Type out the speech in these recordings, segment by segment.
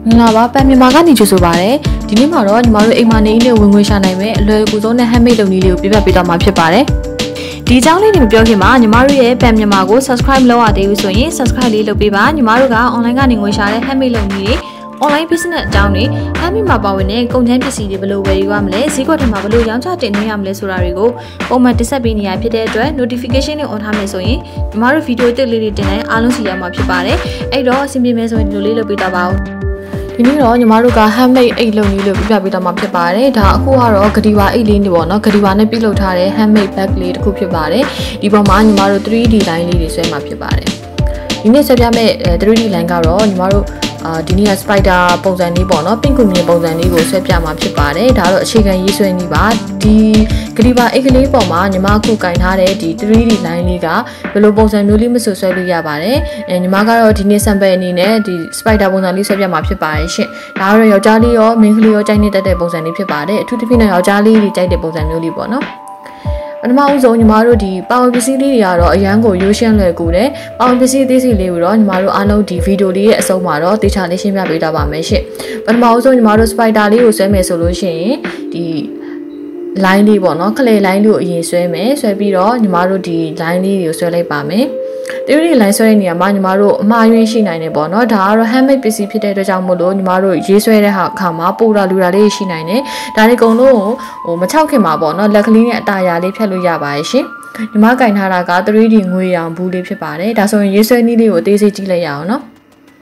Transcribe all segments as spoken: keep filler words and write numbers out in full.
ငါပါပန်မြန်မာကနေကြိုဆိုပါရစေဒီနေ့မှာတော့ညီမတို့အိမ်မှာနေနေဝင်ငွေရှာနိုင်မဲ့အလွယ်ကူဆုံးနဲ့ handmade လုပ်နည်းလေးကိုပြပြပေးသွားမှာဖြစ်ပါတယ်ဒီအကြောင်းလေးတွေမပြောခင်မှာညီမတို့ရဲ့ပန်မြန်မာကို subscribe လုပ်ရသေးဘူးဆိုရင် subscribe လေးလုပ်ပေးပါညီမတို့က online ကနေငွေရှာတဲ့ handmade လုပ်နည်းတွေ online business အကြောင်းတွေ handmade မှာပါဝင်တဲ့ကုန်ကျန်းပစ္စည်းတွေဘယ်လိုဝယ်ယူရမလဲဈေးကွက်ထဲမှာဘယ်လိုရောင်းချတင်သွင်းရမလဲဆိုတာတွေကိုပုံမှန်တင်ဆက်ပေးနေရဖြစ်တဲ့အတွက် notification တွေ on ထားမယ်ဆိုရင်ညီမတို့ဗီဒီယိုတစ်လေးတွေတင်တိုင်းအားလုံးစီရမှာဖြစ်ပါတယ်အဲ့တော့အဆင်ပြေမယ်ဆိုရင်ဒီလိုလေးလုပ်ပေးတော့ပါဦးဒီနေ့တော့ညီမတို့က handmade အိတ်လုပ်နည်းလို့ပြပြပေးတော့မှာဖြစ်ပါတယ်ဒါအခုကတော့ဂဒီပါအိတ်လေးတွေပေါ့နော်ဂဒီပါနဲ့ပြုလုပ်ထားတဲ့ handmade bag လေးတစ်ခုဖြစ်ပါတယ်ဒီပေါ်မှာညီမတို့ three D line လေးတွေဆွဲမှာဖြစ်ပါတယ်ဒီနေ့ဆွဲပြမယ့် three D line ကတော့ညီမတို့အာဒီနေ့က spider ပုံစံလေးပေါ့နော်ပင့်ကူမြင်ပုံစံလေးကိုဆွဲပြမှာဖြစ်ပါတယ်ဒါတော့အခြေခံရေးဆွဲနည်းပါဒီဂဒီပါအိတ်ကလေးပေါ်မှာညီမအခုကင်ထားတဲ့ဒီ three D line လေးကဘယ်လိုပုံစံမျိုးလေးမဆိုဆွဲလို့ရပါတယ်အဲညီမကတော့ဒီနေ့ sample အနေနဲ့ဒီ spider ပုံစံလေးဆွဲပြမှာဖြစ်ပါတယ်ရှင်ဒါကတော့ယောက်ျားလေးရောမိန်းကလေးရောကြိုက်နေတတ်တဲ့ပုံစံလေးဖြစ်ပါတယ်အထူးသဖြင့်တော့ယောက်ျားလေးတွေကြိုက်တဲ့ပုံစံမျိုးလေးပေါ့နော်ပထမဦးဆုံးညီမတို့ဒီပါဝင်ပစ္စည်းလေးတွေကတော့အရန်ကိုရိုးရှင်းလွယ်ကူတယ်ပါဝင်ပစ္စည်းသေးစီလေးကိုတော့ညီမတို့အားလုံးဒီဗီဒီယိုလေးရဲ့အဆုံးမှာတော့တေချာလေးရှင်းပြပေးထားပါမယ်ရှင့်ပထမဦးဆုံးညီမတို့ spider လေးကိုဆွဲမယ်ဆိုလို့ရှိရင်ဒီ line လေးပေါ့နော်ခလေ line လေးကိုအရင်ဆွဲမယ်ဆွဲပြီးတော့ညီမတို့ဒီ line လေးတွေကိုဆွဲလိုက်ပါမယ်ဒီလို line ဆွဲတဲ့နေရာမှာညီမတို့အမှားယွင်းရှိနိုင်တယ်ပေါ့နော်ဒါကတော့ handmade ပစ္စည်းဖြစ်တဲ့အတွက်ကြောင့်မို့လို့ညီမတို့ရေးဆွဲတဲ့အခါမှာပိုတာလူတာလေးရှိနိုင်တယ်ဒါတွေအကုန်လုံးဟိုမချောက်ခင်မှာပေါ့နော်လက်ကလေးနဲ့အတားအရာလေးဖြတ်လို့ရပါတယ်ရှင်ညီမကင်ထားတာက three D ငွေရောင်ဘူးလေးဖြစ်ပါတယ်ဒါဆိုရင်ရေးဆွဲနည်းလေးကိုအသေးစိတ်ကြည့်လိုက်ရအောင်နော်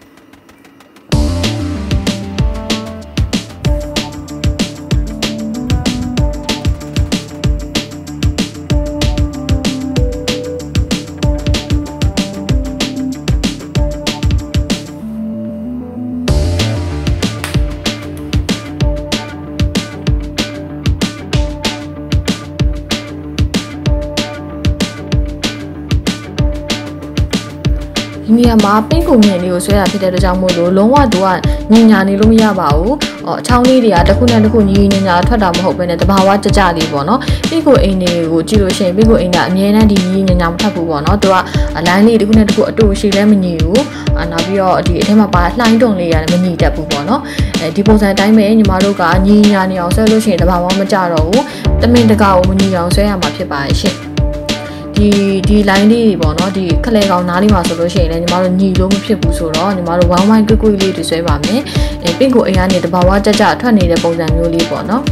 ဒီနေရာမှာပင့်ကူမြင်လေးကိုဆွဲတာဖြစ်တဲ့အတွက်ကြောင့်မို့လို့လုံးဝသူကညင်ညာနေလို့မရပါဘူး။အော်အချောင်းလေးတွေကတစ်ခုနဲ့တစ်ခုညီညင်ညာထွက်တာမဟုတ်ဘဲနဲ့တဘာဝကြကြလေးပေါ့နော်။ပင့်ကူအိမ်တွေကိုကြည့်လို့ရှိရင်ပင့်ကူအိမ်ကအမြဲတမ်းဒီညီညင်ညာမထွက်ဘူးပေါ့နော်။သူကအလိုင်းလေးတစ်ခုနဲ့တစ်ခုအတူရှိလဲမညီဘူး။အာနောက်ပြီးတော့ဒီအထဲမှာပါလှိုင်းတုံလေးရတယ်မညီတတ်ဘူးပေါ့နော်။အဲဒီပုံစံအတိုင်းပဲညီမတို့ကညီညာနေအောင်ဆွဲလို့ရှိရင်တဘာဝမကြတော့ဘူး။တမင်တကာကိုမညီအောင်ဆွဲရမှာဖြစ်ပါရဲ့ရှင့်။ဒီဒီ line လေးတွေပေါ့နော်ဒီခလဲကောင်နားလေးမှာဆိုလို့ရှိရင်လည်းညီမတို့ညီလို့မဖြစ်ဘူးဆိုတော့ညီမတို့ one one ကွိကွိလေးတွေဆွဲပါမယ်အဲပင့်ကိုအိမ်ကနေတဘာဝကြကြထွက်နေတဲ့ပုံစံမျိုးလေးပေါ့နော်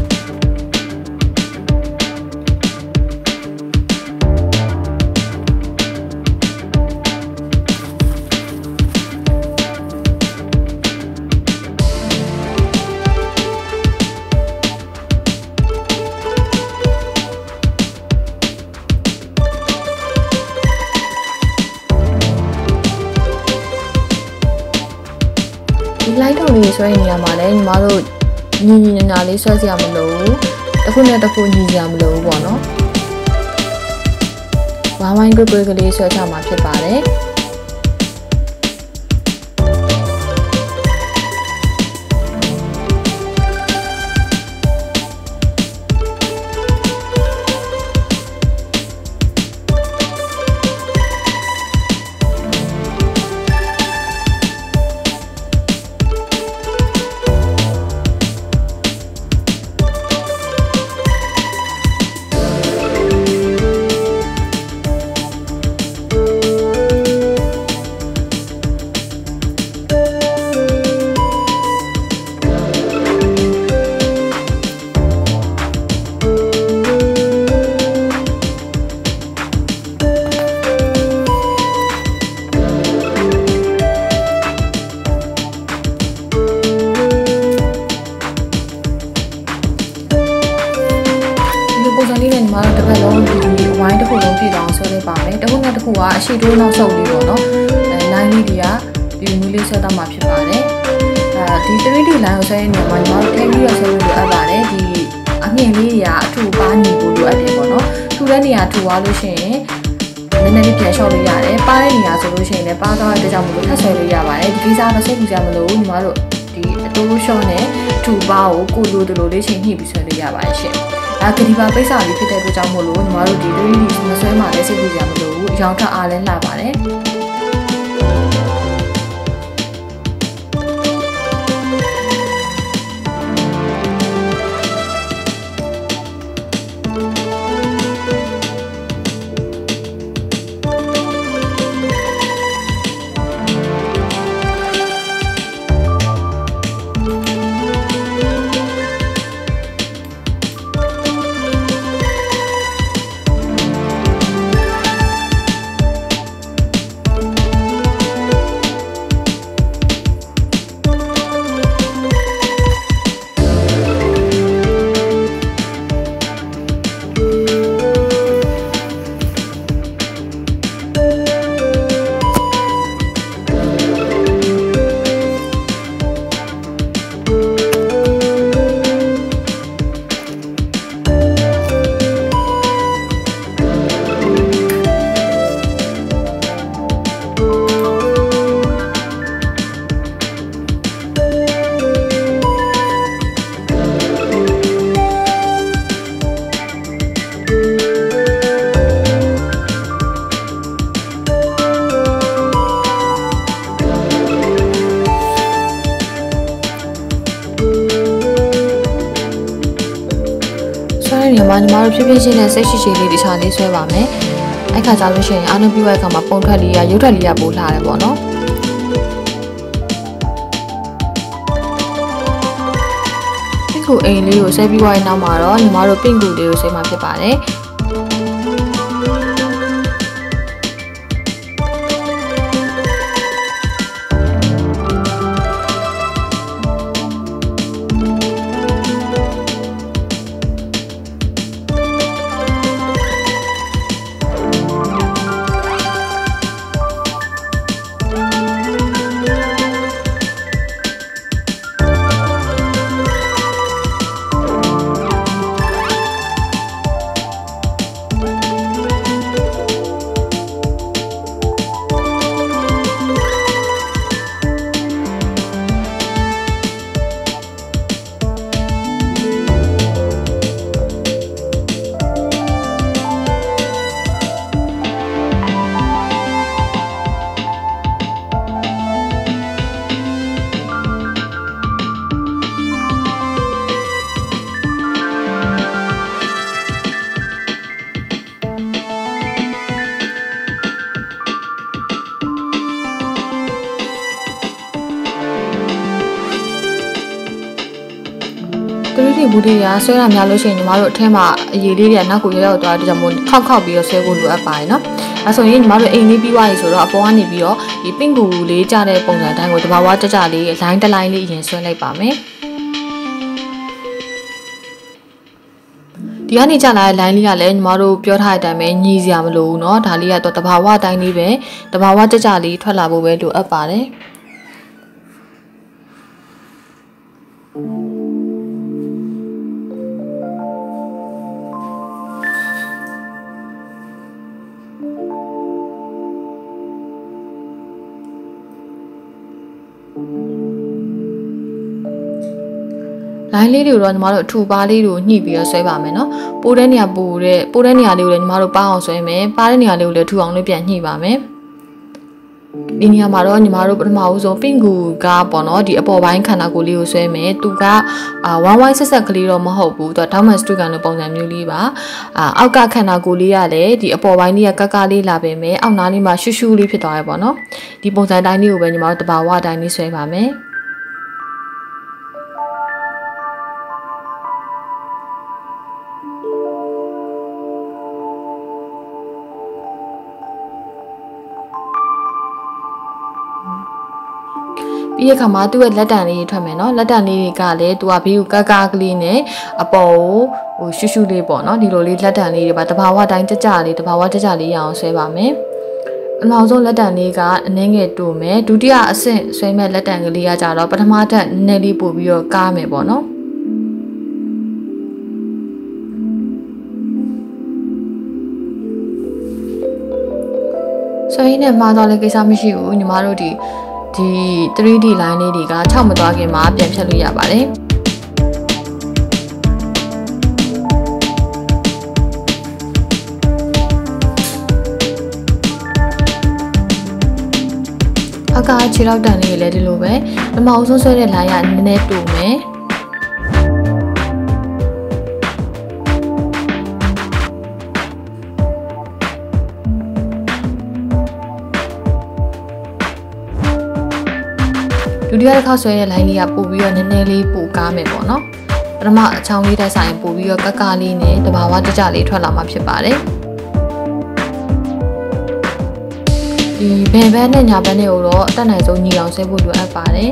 ဒီ light တုံးလေးဆွဲနေရမှာလဲညီမတို့ညီညီညာညာလေးဆွဲစရာမလိုဘူးတစ်ခုနဲ့တစ်ခုညီစရာမလိုဘူးပေါ့နော်ဝိုင်းဝိုင်းကွယ်ကွယ်ကလေးဆွဲချမှာဖြစ်ပါတယ်ပုံစံလေးနဲ့ညီမတို့တစ်ခါလုံးဒီဝိုင်းတစ်ခုလုံးပြည့်အောင်ဆွဲလိုက်ပါမယ်တစ်ခုနဲ့တစ်ခုကအရှိတိုးနောက်ဆုပ်လေးပေါ့နော်အဲ line လေးတွေကဒီမူလေးဆွဲတော့မှာဖြစ်ပါတယ်အဲဒီ three D line ကိုဆွဲနေမှာညီမတို့ထည့်ပြီးတော့ဆွဲလို့လိုအပ်ပါတယ်ဒီအမြင့်လေးတွေကအထူပါညီဖို့လိုအပ်တယ်ပေါ့နော်ထူတဲ့နေရာထူသွားလို့ရှိရင်နည်းနည်းလေးပြန်လျှော့လို့ရတယ်ပါတဲ့နေရာဆိုလို့ရှိရင်လည်းပါသွားတဲ့အတွက်ကြောင့်မလို့ထပ်ဆွဲလို့ရပါတယ်ဒီကိစ္စတော့စိတ်ပူကြမလို့ညီမတို့ဒီအတိုးရှော့နဲ့ထူပါကိုကိုလိုတလိုလေးချိန်ညှိပြီးဆွဲလို့ရပါတယ်ရှင်ဒါကဒီပါပိတ်စာလေးဖြစ်တဲ့အတွက်ကြောင့်မို့လို့ညီမတို့ဒီ three D မဆွဲမှလည်းစိတ်ပူကြမလို့အရောင်ထက်အားလည်းလှပါတယ်တဲ့နေရာမှာညီမတို့ဖြည်းဖြည်းချင်းနဲ့စိတ်ရှိရှိလေးတခြားလေးဆွဲပါမယ်အဲ့ခါကျလို့ရှိရင်အားလုံးပြီးတဲ့အခါမှာပုံထွက်လေးရရုပ်ထွက်လေးရပို့လာတယ်ပေါ့နော်ဒီခုအိမ်လေးကိုဆွဲပြီးသွားရင်နောက်မှာတော့ညီမတို့ပင့်ကူလေးကိုဆွဲမှာဖြစ်ပါတယ်တရီးဘူးလေးရဆွဲတာများလို့ရှိရင်ညီမတို့အထက်မှာအရေးလေးတွေနောက်ကိုရောက်ရောက်သွားတဲ့ကြောင့်မို့ခောက်ခောက်ပြီးတော့ဆွဲဖို့လိုအပ်ပါတယ်နော်အဲဆိုရင်ညီမတို့အိမ်လေးပြီးသွားပြီဆိုတော့အပေါ်ကနေပြီးတော့ဒီပင့်ကူလေးကြတဲ့ပုံစံတိုင်းကိုတဘာဝကြကြလေးလိုင်းတစ်လိုင်းလေးအရင်ဆွဲလိုက်ပါမယ်ဒီကနေကြလာတဲ့ line လေးကလည်းညီမတို့ပြောထားတဲ့အတိုင်းပဲညီစရာမလိုဘူးเนาะဒါလေးကတော့တဘာဝအတိုင်းလေးပဲတဘာဝကြကြလေးထွက်လာဖို့ပဲလိုအပ်ပါတယ်လိုင်းလေးတွေကိုတော့ညီမတို့အထူပါလေးတွေကိုညှိပြီးတော့ဆွဲပါမယ်နော်ပိုးတဲ့နေရာပိုးတဲ့ပိုးတဲ့နေရာလေးကိုလည်းညီမတို့ပါအောင်ဆွဲမယ်ပါတဲ့နေရာလေးကိုလည်းထူအောင်လေးပြန်ညှိပါမယ်ဒီနေရာမှာတော့ညီမတို့ပထမဦးဆုံးပင့်ကူကပေါ့နော်ဒီအပေါ်ပိုင်းခန္ဓာကိုယ်လေးကိုဆွဲမယ်သူကအာဝမ်းဝိုင်းဆက်ဆက်ကလေးတော့မဟုတ်ဘူးသူကဒေါမတ်စတူကန်လိုပုံစံမျိုးလေးပါအာအောက်ကခန္ဓာကိုယ်လေးကလည်းဒီအပေါ်ပိုင်းလေးကကကလေးလာပေမဲ့အောက်နားလေးမှာရှူးရှူးလေးဖြစ်သွားရပေါ့နော်ဒီပုံစံတိုင်းလေးကိုပဲညီမတို့တဘာဝအတိုင်းလေးဆွဲပါမယ်ပြီးရခါမှာသူ့ရဲ့လက်တံလေးထွက်မယ်နော်လက်တံလေးတွေကလည်းသူကဘေးကိုကကကလေးနဲ့အပေါ်ကိုဟိုရှူးရှူးလေးပေါ့နော်ဒီလိုလေးလက်တံလေးတွေပါတဘာဝတိုင်းကြကြလေးတဘာဝကြကြလေးရအောင်ဆွဲပါမယ်အနောက်ဆုံးလက်တံလေးကအနှင်းငယ်တူမယ်ဒုတိယအဆင့်ဆွဲမဲ့လက်တံကလေးကကြတော့ပထမထက်နည်းနည်းလေးပို့ပြီးတော့ကားမယ်ပေါ့နော်ဆွဲရင်းနဲ့မှားတော့လည်းကိစ္စမရှိဘူးညီမတို့ဒီဒီ three D line လေးတွေက၆မသွားခင်မှာပြန်ဖြတ်လို့ရပါတယ်အကားခြေထောက်တန်လေးလည်းဒီလိုပဲပထမအဆုံးဆွဲတဲ့ line ကနည်းနည်းတူမယ်ဒုတိယတစ်ခါဆွဲတဲ့ line လေးကပို့ပြီးတော့နည်းနည်းလေးပို့ကားမယ်ပေါ့နော်ပထမအချောင်းလေးတိုက်ဆိုင်ပို့ပြီးတော့ကကလေးနဲ့တဘာဝတကြလေးထွက်လာမှာဖြစ်ပါတယ်ဒီဘယ်ဘက်နဲ့ညာဘက်နဲ့ကိုတော့အတက်နိုင်ဆုံးညီအောင်ဆွဲဖို့လိုအပ်ပါတယ်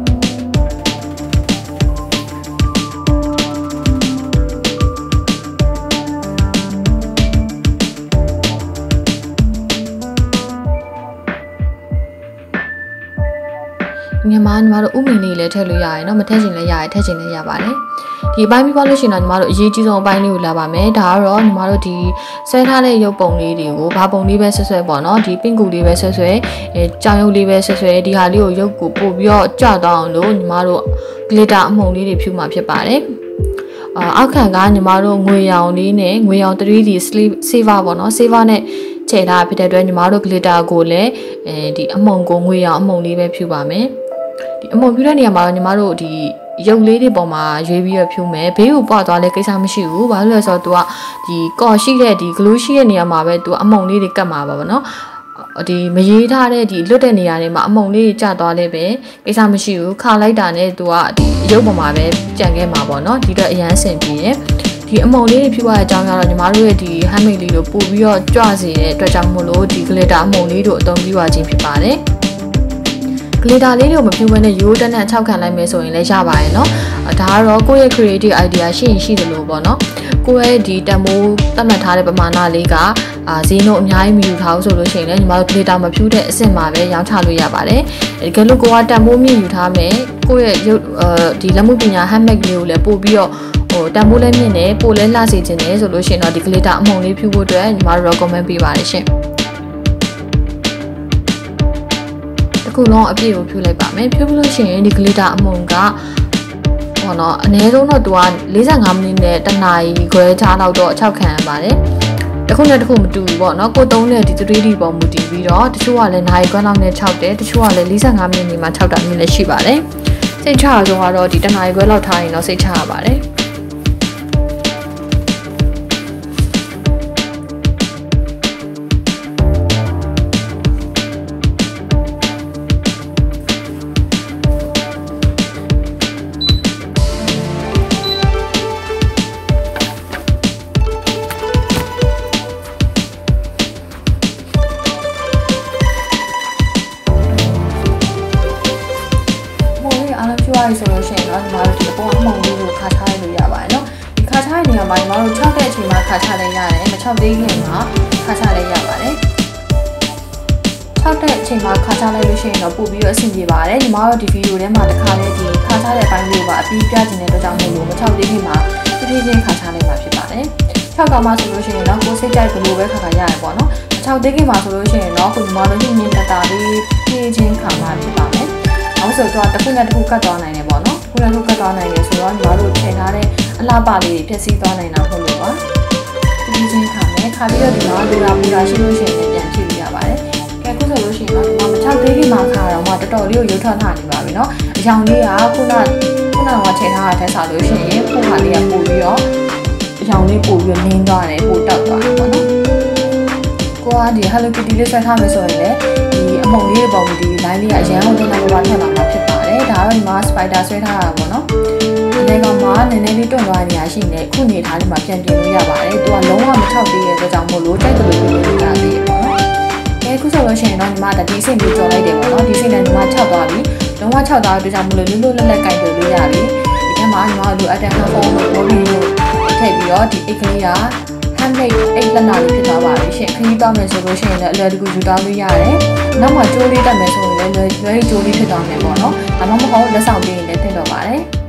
မြန်မာညီမတို့ဥမင်လေးလည်းထည့်လို့ရတယ်เนาะမထည့်ချင်လည်းရတယ်ထည့်ချင်လည်းရပါတယ်ဒီအပိုင်းပြီးပါလို့ရှိရင်တော့ညီမတို့အရေးကြီးဆုံးအပိုင်းလေးကိုလာပါမယ်ဒါကတော့ညီမတို့ဒီဆွဲထားတဲ့ရုပ်ပုံလေးတွေကိုဘာပုံလေးပဲဆွဲဆွဲပေါ့เนาะဒီပင့်ကူလေးပဲဆွဲဆွဲအဲကြောင်ရုပ်လေးပဲဆွဲဆွဲဒီဟာလေးကိုရုပ်ကိုပို့ပြီးတော့ကြတော့အောင်လို့ညီမတို့ glitter အမှုန်လေးတွေဖြူမှာဖြစ်ပါတယ်အောက်ခံကညီမတို့ငွေရောင်လေးနဲ့ငွေရောင် three D silver ပေါ့เนาะ silver နဲ့ချဲထားဖြစ်တဲ့အတွက်ညီမတို့ glitter ကိုလည်းအဲဒီအမှုန်ကိုငွေရောင်အမှုန်လေးပဲဖြူပါမယ်ဒီအမှုန်ဖြူတဲ့နေရာမှာတော့ညီမတို့ဒီရုပ်လေးတွေပေါ်မှာရွေးပြီးရဖြူမယ်ဘေးကိုပွားသွားလဲကိစ္စမရှိဘူးဘာလို့လဲဆိုတော့ तू ကဒီကော်ရှိတဲ့ဒီ glue ရှိတဲ့နေရာမှာပဲ तू အမုံလေးတွေကတ်မှာပါဗောနော်ဒီမရေးထားတဲ့ဒီလွတ်တဲ့နေရာတွေမှာအမုံလေးကျသွားလဲပဲကိစ္စမရှိဘူးခါလိုက်တာနဲ့ तू ကဒီရုပ်ပေါ်မှာပဲကြံခဲ့မှာပေါ့နော်ဒီတော့အရန်ဆင်ပြေတယ်ဒီအမုံလေးဖြူရတဲ့အကြောင်းကတော့ညီမတို့ရဲ့ဒီ handmade လေးကိုပို့ပြီးတော့ကြွစေတဲ့အတွက်ကြောင့်မို့လို့ဒီ glitter အမုံလေးတို့အသုံးပြုရခြင်းဖြစ်ပါတယ် glitter လေးတွေကိုမဖြူဘဲနဲ့ရိုးတက်နဲ့၆ခံလိုက်မယ်ဆိုရင်လည်းရပါတယ်เนาะဒါကတော့ကိုယ့်ရဲ့ creative idea ရှိရင်ရှိတယ်လို့ပေါ့เนาะကိုယ့်ရဲ့ဒီတန်မိုးသတ်မှတ်ထားတဲ့ပမာဏလေးကအာဈေးနှုန်းအများကြီးမယူထားဘူးဆိုလို့ရှိရင်လည်းညီမတို့ glitter မဖြူတဲ့အဆင့်မှာပဲရောင်းချလို့ရပါတယ်တကယ်လို့ကိုကတန်မိုးမြင့်ယူထားမယ်ကိုယ့်ရဲ့ရုပ်ဒီလက်မှုပညာ handmade လေးကိုလည်းပို့ပြီးတော့ဟိုတန်ဖိုးလည်းမြင့်နေပိုလည်းလှစေခြင်းနေဆိုလို့ရှိရင်တော့ဒီ glitter အမုံလေးဖြူဖို့အတွက်ညီမတို့ recommend ပေးပါတယ်ရှင်တစ်ခုလုံးအပြည့်ကိုဖြူလိုက်ပါမယ်ဖြူလို့ရှိရင်ဒီ glitter အမုံကဟောနော်အနည်းဆုံးတော့သူက၄၅မိနစ်နဲ့တစ်နာရီခွဲချားလောက်တော့၆ခံရပါတယ်တစ်ခုနဲ့တစ်ခုမတူဘူးပေါ့နော်ကိုသုံးတဲ့ဒီ three D ပုံမူတည်ပြီးတော့တချို့ကလည်းနာရီခွဲလောက်နဲ့၆တယ်တချို့ကလည်း၄၅မိနစ်နေမှ၆တာမျိုးလည်းရှိပါတယ်စိတ်ချရဆုံးကတော့ဒီတစ်နာရီခွဲလောက်ထားရင်တော့စိတ်ချရပါတယ်ဆိုလို့ရှိရင်တော့ညီမတို့ဒီအပေါ်အမုံလေးကိုခါချလိုက်လို့ရပါတယ်เนาะဒီခါချတဲ့နေရာမှာညီမတို့၆တဲ့အချိန်မှာခါချလိုက်ရတယ်မ၆သေးခင်မှာခါချလိုက်ရပါတယ်၆တဲ့အချိန်မှာခါချလိုက်လို့ရှိရင်တော့ပို့ပြီးတော့အဆင်ပြေပါတယ်ညီမတို့ဒီဗီဒီယိုထဲမှာတစ်ခါလေးဒီခါချတဲ့အပိုင်းလေးပါအပြီးပြချင်တဲ့အတွက်ကြောင့်မို့လို့မ၆သေးခင်မှာဖြည်းဖြည်းချင်းခါချလိုက်မှာဖြစ်ပါတယ်၆ကမှဆိုလို့ရှိရင်တော့ကိုယ်စိတ်ကြိုက်ဘလို့ပဲခါခါရရပေါ့เนาะမ၆သေးခင်မှာဆိုလို့ရှိရင်တော့ကိုညီမတို့ညင်ညင်တတာလေးဖြည်းချင်းခါမှာဖြစ်ပါမယ်အောင်ဆိုတော့တစ်ခုနဲ့တစ်ခုကတ်သွားနိုင်တယ်ပေါ့နော်တစ်ခုနဲ့တစ်ခုကတ်သွားနိုင်တယ်ဆိုတော့ညီမတို့ထည့်ထားတဲ့အလှပလေးတွေဖြည့်ဆည်းသွားနိုင်တာဟုတ်လို့ပါဒီချင်းခါမယ်ခါပြီးတော့ဒီမှာလူလာပူလာရှိလို့ရှိရင်ပြန်ဖြည့်ပြရပါတယ်ကဲခုဆိုလို့ရှိရင်တော့ဒီမှာမ၆သေးခင်မှာခါတော့မှတော်တော်လေးကိုရုပ်ထွက်ထားနေပါပြီနော်အကြောင်လေးကခုနခုနကထည့်ထားတာထက်စားလို့ရှိရင်ခုခါလေးကပို့ပြီးတော့အကြောင်လေးပို့ပြီးနင်းသွားတယ်ပို့တောက်သွားတယ်ပေါ့နော်ကိုကဒီ Hello Kitty လေးဆွဲထားမယ်ဆိုရင်လည်းဒီအမုံလေးပုံဒီ line လေးကအရန်ဟုတ်တဲ့နောက်ဘာထည့်လာမှာဖြစ်ပါတယ်ဒါတော့ဒီမှာ spider ဆွဲထားတာပေါ့နော်ဒီနေ့ကောင်မှနည်းနည်းလေးတွန့်သွားနေရရှိနေခုနေထားလေးမှာပြန်ပြင်လို့ရပါတယ်သူကလုံးဝမထောက်သေးတဲ့အတွက်ကြောင့်မို့လို့တိုက်တယ်လို့ပြောလို့ရသေးတယ်ပေါ့နော်အဲခုဆိုလို့ရှိရင်တော့ဒီမှာဒီစိတ်လေးကြော်လိုက်တယ်ပေါ့နော်ဒီစိတ်နဲ့ဒီမှာ၆သွားပြီလုံးဝ၆သွားတဲ့အတွက်ကြောင့်မို့လို့လွတ်လွတ်လပ်လပ်ကြိုက်တယ်လို့ရပြီဒီထဲမှာညီမတို့အတက်ဟန်ဖုန်းကိုပေါ်ပြီးထည့်ပြီးတော့ဒီအိတ်ကလေးကhandmade အိတ်လက်နာလေးဖြစ်သွားပါပြီရှင်ခရီးသွားမယ်ဆိုလို့ရှိရင်လည်းအလွယ်တကူယူသွားလို့ရတယ်နောက်မှကြိုးလေးတက်မယ်ဆိုရင်လည်းလွယ်လွယ်ကြိုးလေးဖြစ်သွားမယ်ပေါ့နော်ဒါမှမဟုတ်လက်ဆောင်ပေးရင်လည်းသင့်တော်ပါတယ်